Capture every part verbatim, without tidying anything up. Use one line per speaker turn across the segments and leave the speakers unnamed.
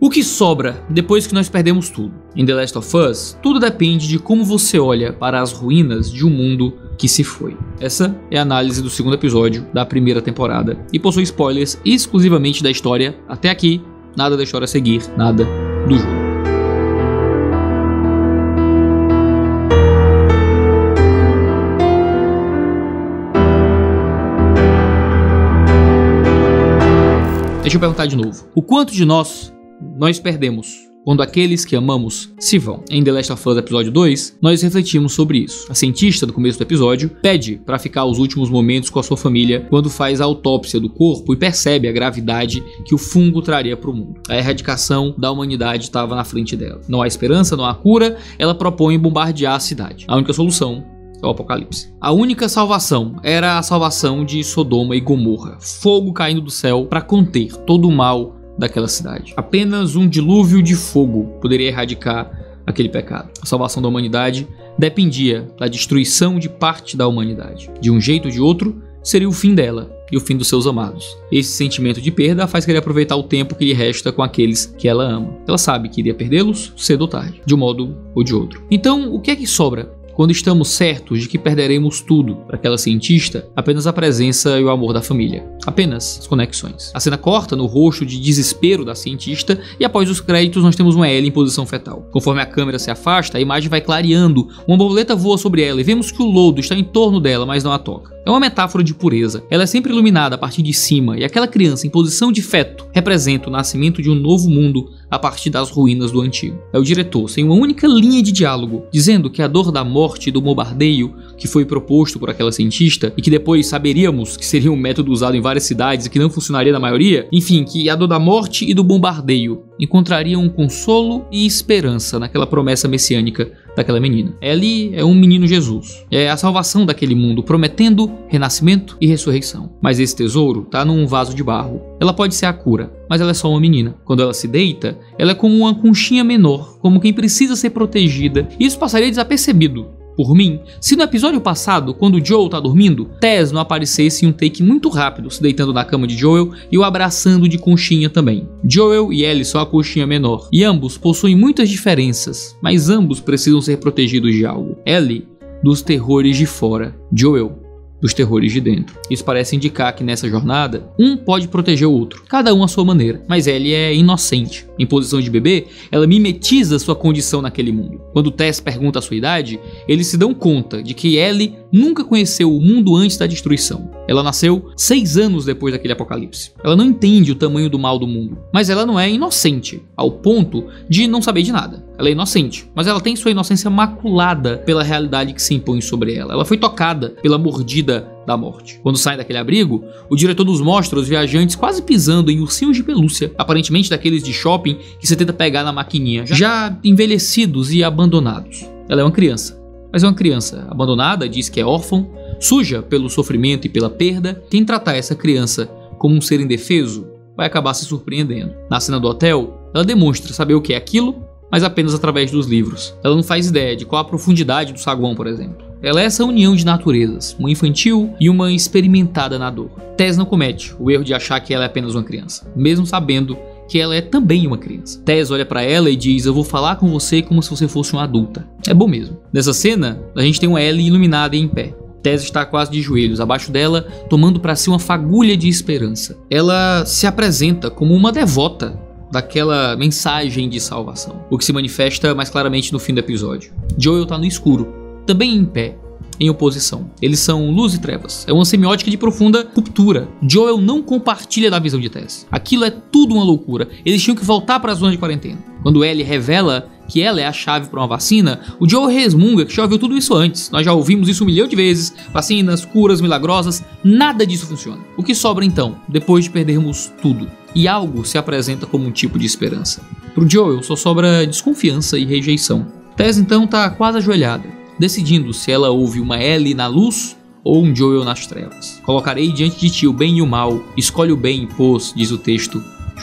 O que sobra depois que nós perdemos tudo? Em The Last of Us, tudo depende de como você olha para as ruínas de um mundo que se foi. Essa é a análise do segundo episódio da primeira temporada e possui spoilers exclusivamente da história. Até aqui, nada da história a seguir, nada do jogo. Deixa eu perguntar de novo. O quanto de nós nós perdemos quando aqueles que amamos se vão? Em The Last of Us episódio dois, nós refletimos sobre isso. A cientista do começo do episódio pede para ficar os últimos momentos com a sua família quando faz a autópsia do corpo e percebe a gravidade que o fungo traria para o mundo. A erradicação da humanidade estava na frente dela. Não há esperança, não há cura, ela propõe bombardear a cidade. A única solução é o apocalipse. A única salvação era a salvação de Sodoma e Gomorra. Fogo caindo do céu para conter todo o mal daquela cidade. Apenas um dilúvio de fogo poderia erradicar aquele pecado. A salvação da humanidade dependia da destruição de parte da humanidade. De um jeito ou de outro, seria o fim dela e o fim dos seus amados. Esse sentimento de perda faz querer aproveitar o tempo que lhe resta com aqueles que ela ama. Ela sabe que iria perdê-los cedo ou tarde, de um modo ou de outro. Então, o que é que sobra? Quando estamos certos de que perderemos tudo para aquela cientista, apenas a presença e o amor da família. Apenas as conexões. A cena corta no rosto de desespero da cientista e após os créditos nós temos uma Ellie em posição fetal. Conforme a câmera se afasta, a imagem vai clareando, uma borboleta voa sobre ela e vemos que o lodo está em torno dela, mas não a toca. É uma metáfora de pureza. Ela é sempre iluminada a partir de cima e aquela criança em posição de feto representa o nascimento de um novo mundo a partir das ruínas do antigo. É o diretor, sem uma única linha de diálogo, dizendo que a dor da morte e do bombardeio que foi proposto por aquela cientista e que depois saberíamos que seria um método usado em várias cidades e que não funcionaria na maioria, enfim, que a dor da morte e do bombardeio encontrariam um consolo e esperança naquela promessa messiânica daquela menina. Ellie é um menino Jesus. É a salvação daquele mundo, prometendo renascimento e ressurreição. Mas esse tesouro tá num vaso de barro. Ela pode ser a cura, mas ela é só uma menina. Quando ela se deita, ela é como uma conchinha menor, como quem precisa ser protegida. E isso passaria desapercebido por mim, se no episódio passado, quando o Joel tá dormindo, Tess não aparecesse em um take muito rápido, se deitando na cama de Joel e o abraçando de conchinha também. Joel e Ellie são a conchinha menor, e ambos possuem muitas diferenças, mas ambos precisam ser protegidos de algo. Ellie, dos terrores de fora. Joel, dos terrores de dentro. Isso parece indicar que nessa jornada, um pode proteger o outro, cada um à sua maneira, mas Ellie é inocente. Em posição de bebê, ela mimetiza sua condição naquele mundo. Quando Tess pergunta a sua idade, eles se dão conta de que Ellie nunca conheceu o mundo antes da destruição. Ela nasceu seis anos depois daquele apocalipse. Ela não entende o tamanho do mal do mundo, mas ela não é inocente, ao ponto de não saber de nada. Ela é inocente, mas ela tem sua inocência maculada pela realidade que se impõe sobre ela. Ela foi tocada pela mordida da morte. Quando saem daquele abrigo, o diretor nos mostra os viajantes quase pisando em ursinhos de pelúcia, aparentemente daqueles de shopping que você tenta pegar na maquininha, já envelhecidos e abandonados. Ela é uma criança, mas é uma criança abandonada, diz que é órfã, suja pelo sofrimento e pela perda. Quem tratar essa criança como um ser indefeso vai acabar se surpreendendo. Na cena do hotel, ela demonstra saber o que é aquilo, mas apenas através dos livros. Ela não faz ideia de qual a profundidade do saguão, por exemplo. Ela é essa união de naturezas, uma infantil e uma experimentada na dor. Tess não comete o erro de achar que ela é apenas uma criança, mesmo sabendo que ela é também uma criança. Tess olha pra ela e diz: eu vou falar com você como se você fosse uma adulta. É bom mesmo. Nessa cena, a gente tem uma Ellie iluminada e em pé. Tess está quase de joelhos, abaixo dela, tomando para si uma fagulha de esperança. Ela se apresenta como uma devota daquela mensagem de salvação, o que se manifesta mais claramente no fim do episódio. Joel tá no escuro, também em pé, em oposição. Eles são luz e trevas. É uma semiótica de profunda ruptura. Joel não compartilha da visão de Tess. Aquilo é tudo uma loucura. Eles tinham que voltar para a zona de quarentena. Quando Ellie revela que ela é a chave para uma vacina, o Joel resmunga que já ouviu tudo isso antes. Nós já ouvimos isso um milhão de vezes. Vacinas, curas milagrosas, nada disso funciona. O que sobra então, depois de perdermos tudo? E algo se apresenta como um tipo de esperança. Pro Joel só sobra desconfiança e rejeição. Tess então tá quase ajoelhada, decidindo se ela ouve uma Ellie na luz ou um Joel nas trevas. Colocarei diante de ti o bem e o mal, escolhe o bem, pois, diz o texto judaico.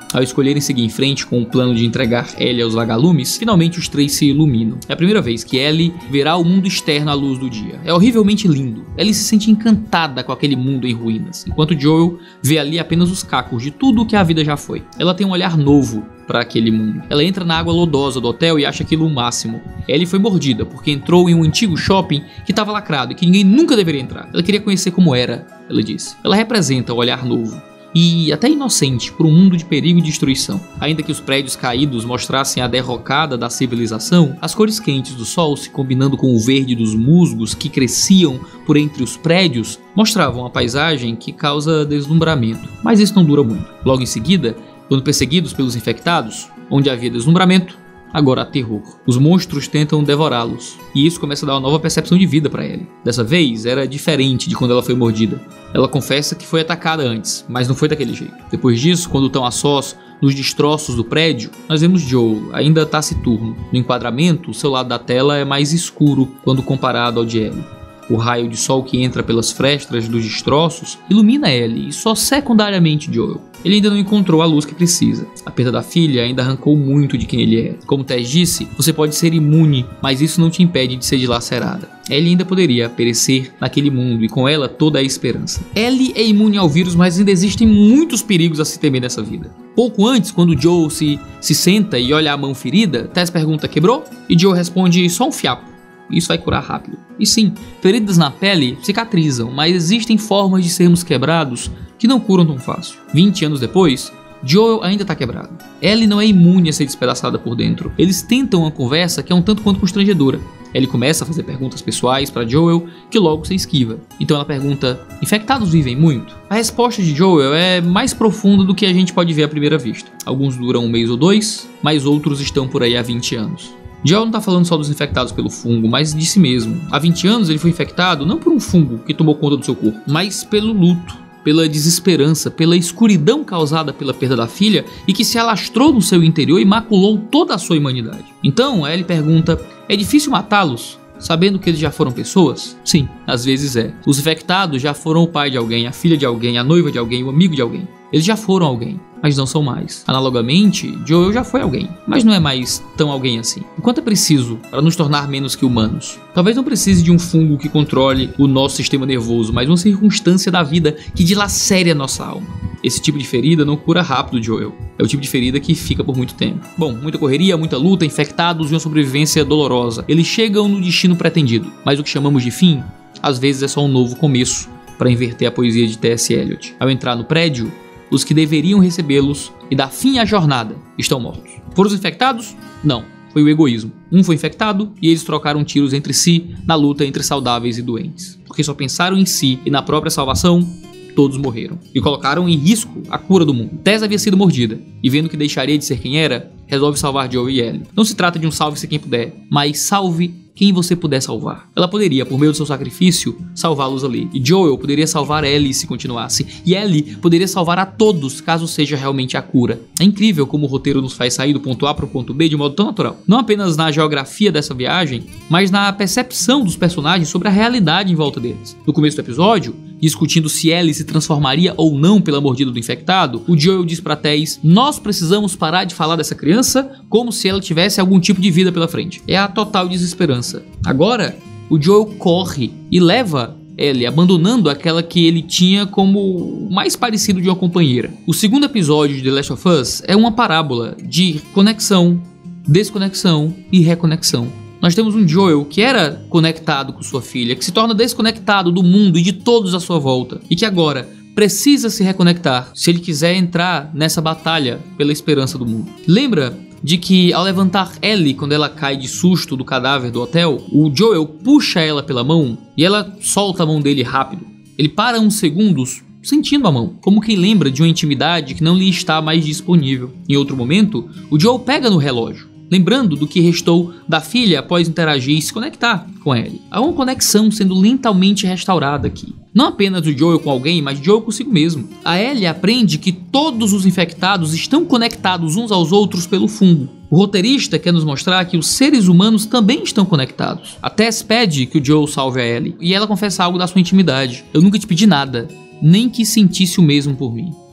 Ao escolherem seguir em frente com o plano de entregar Ellie aos vagalumes, finalmente os três se iluminam. É a primeira vez que Ellie verá o mundo externo à luz do dia. É horrivelmente lindo. Ellie se sente encantada com aquele mundo em ruínas, enquanto Joel vê ali apenas os cacos de tudo o que a vida já foi. Ela tem um olhar novo para aquele mundo. Ela entra na água lodosa do hotel e acha aquilo o máximo. Ellie foi mordida porque entrou em um antigo shopping que estava lacrado e que ninguém nunca deveria entrar. Ela queria conhecer como era, ela disse. Ela representa o olhar novo e até inocente por um mundo de perigo e destruição. Ainda que os prédios caídos mostrassem a derrocada da civilização, as cores quentes do sol se combinando com o verde dos musgos que cresciam por entre os prédios mostravam a paisagem que causa deslumbramento. Mas isso não dura muito. Logo em seguida, quando perseguidos pelos infectados, onde havia deslumbramento, agora há terror. Os monstros tentam devorá-los, e isso começa a dar uma nova percepção de vida para Ellie. Dessa vez, era diferente de quando ela foi mordida. Ela confessa que foi atacada antes, mas não foi daquele jeito. Depois disso, quando estão a sós nos destroços do prédio, nós vemos Joel, ainda taciturno. No enquadramento, o seu lado da tela é mais escuro quando comparado ao de Ellie. O raio de sol que entra pelas frestas dos destroços ilumina Ellie e só secundariamente Joel. Ele ainda não encontrou a luz que precisa. A perda da filha ainda arrancou muito de quem ele é. Como Tess disse, você pode ser imune, mas isso não te impede de ser dilacerada. Ellie ainda poderia perecer naquele mundo e com ela toda a esperança. Ellie é imune ao vírus, mas ainda existem muitos perigos a se temer nessa vida. Pouco antes, quando Joel se, se senta e olha a mão ferida, Tess pergunta: quebrou? E Joel responde: só um fiapo. Isso vai curar rápido. E sim, feridas na pele cicatrizam, mas existem formas de sermos quebrados que não curam tão fácil. vinte anos depois, Joel ainda está quebrado. Ellie não é imune a ser despedaçada por dentro. Eles tentam uma conversa que é um tanto quanto constrangedora. Ellie começa a fazer perguntas pessoais para Joel, que logo se esquiva. Então ela pergunta: infectados vivem muito? A resposta de Joel é mais profunda do que a gente pode ver à primeira vista. Alguns duram um mês ou dois, mas outros estão por aí há vinte anos. Joel não está falando só dos infectados pelo fungo, mas de si mesmo. Há vinte anos ele foi infectado não por um fungo que tomou conta do seu corpo, mas pelo luto, pela desesperança, pela escuridão causada pela perda da filha e que se alastrou no seu interior e maculou toda a sua humanidade. Então, Ellie pergunta: é difícil matá-los, sabendo que eles já foram pessoas? Sim, às vezes é. Os infectados já foram o pai de alguém, a filha de alguém, a noiva de alguém, o amigo de alguém. Eles já foram alguém, mas não são mais. Analogamente, Joel já foi alguém, mas não é mais tão alguém assim. O quanto é preciso para nos tornar menos que humanos? Talvez não precise de um fungo que controle o nosso sistema nervoso, mas uma circunstância da vida que dilacere a nossa alma. Esse tipo de ferida não cura rápido, Joel. É o tipo de ferida que fica por muito tempo. Bom, muita correria, muita luta, infectados e uma sobrevivência dolorosa. Eles chegam no destino pretendido, mas o que chamamos de fim, às vezes é só um novo começo para inverter a poesia de T S Eliot. Ao entrar no prédio, os que deveriam recebê-los e dar fim à jornada estão mortos. Foram os infectados? Não. Foi o egoísmo. Um foi infectado e eles trocaram tiros entre si na luta entre saudáveis e doentes. Porque só pensaram em si e na própria salvação, todos morreram. E colocaram em risco a cura do mundo. Tess havia sido mordida e, vendo que deixaria de ser quem era, resolve salvar Joel e Ellie. Não se trata de um salve-se quem puder, mas salve quem você puder salvar. Ela poderia, por meio do seu sacrifício, salvá-los ali. E Joel poderia salvar Ellie se continuasse. E Ellie poderia salvar a todos, caso seja realmente a cura. É incrível como o roteiro nos faz sair do ponto A para o ponto B de modo tão natural. Não apenas na geografia dessa viagem, mas na percepção dos personagens sobre a realidade em volta deles. No começo do episódio, discutindo se Ellie se transformaria ou não pela mordida do infectado, o Joel diz pra Tess: nós precisamos parar de falar dessa criança como se ela tivesse algum tipo de vida pela frente. É a total desesperança. Agora, o Joel corre e leva Ellie, abandonando aquela que ele tinha como o mais parecido de uma companheira. O segundo episódio de The Last of Us é uma parábola de conexão, desconexão e reconexão. Nós temos um Joel que era conectado com sua filha, que se torna desconectado do mundo e de todos à sua volta, e que agora precisa se reconectar se ele quiser entrar nessa batalha pela esperança do mundo. Lembra de que ao levantar Ellie quando ela cai de susto do cadáver do hotel, o Joel puxa ela pela mão e ela solta a mão dele rápido. Ele para uns segundos sentindo a mão, como quem lembra de uma intimidade que não lhe está mais disponível. Em outro momento, o Joel pega no relógio, lembrando do que restou da filha após interagir e se conectar com Ellie. Há uma conexão sendo lentamente restaurada aqui. Não apenas o Joel com alguém, mas Joel consigo mesmo. A Ellie aprende que todos os infectados estão conectados uns aos outros pelo fungo. O roteirista quer nos mostrar que os seres humanos também estão conectados. A Tess pede que o Joel salve a Ellie, e ela confessa algo da sua intimidade. Eu nunca te pedi nada, nem que sentisse o mesmo por mim.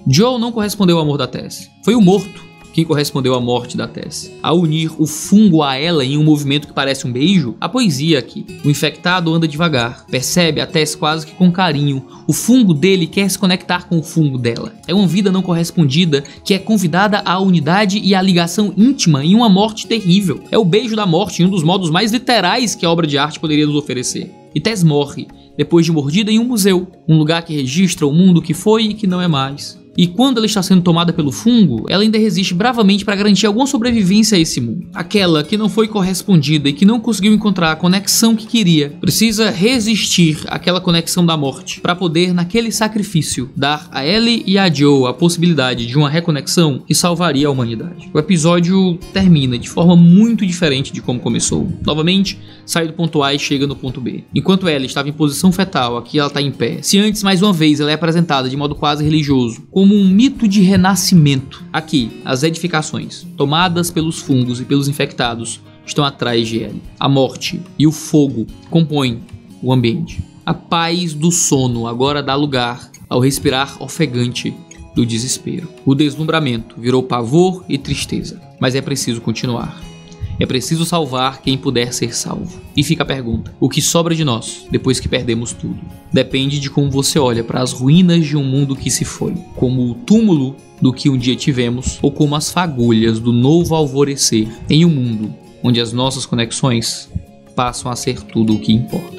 Joel não correspondeu ao amor da Tess. Foi o morto quem correspondeu à morte da Tess. Ao unir o fungo a ela em um movimento que parece um beijo, a poesia aqui. O infectado anda devagar, percebe a Tess quase que com carinho. O fungo dele quer se conectar com o fungo dela. É uma vida não correspondida que é convidada à unidade e à ligação íntima em uma morte terrível. É o beijo da morte em um dos modos mais literais que a obra de arte poderia nos oferecer. E Tess morre, depois de mordida em um museu, um lugar que registra o mundo que foi e que não é mais. E quando ela está sendo tomada pelo fungo, ela ainda resiste bravamente para garantir alguma sobrevivência a esse mundo. Aquela que não foi correspondida e que não conseguiu encontrar a conexão que queria, precisa resistir àquela conexão da morte para poder, naquele sacrifício, dar a Ellie e a Joe a possibilidade de uma reconexão que salvaria a humanidade. O episódio termina de forma muito diferente de como começou. Novamente, sai do ponto A e chega no ponto B. Enquanto Ellie estava em posição fetal, aqui ela está em pé. Se antes, mais uma vez, ela é apresentada de modo quase religioso, como um mito de renascimento. Aqui, as edificações, tomadas pelos fungos e pelos infectados, estão atrás de Ellie. A morte e o fogo compõem o ambiente. A paz do sono agora dá lugar ao respirar ofegante do desespero. O deslumbramento virou pavor e tristeza, mas é preciso continuar. É preciso salvar quem puder ser salvo. E fica a pergunta: o que sobra de nós depois que perdemos tudo? Depende de como você olha para as ruínas de um mundo que se foi, como o túmulo do que um dia tivemos, ou como as fagulhas do novo alvorecer em um mundo onde as nossas conexões passam a ser tudo o que importa.